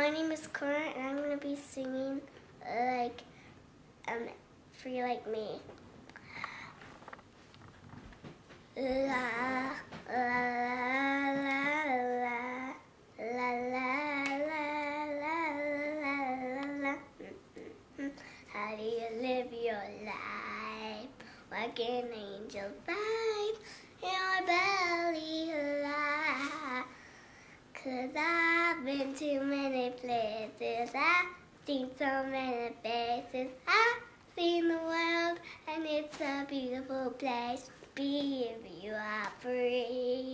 my name is Cora, and I'm going to be singing like Free Like Me. La la la la la la la la. How do you live your life? Like an angel vibe in your belly alive. 'Cause I've been to many places, I've seen so many faces, I've seen the world, and it's a beautiful place. Be if you are free.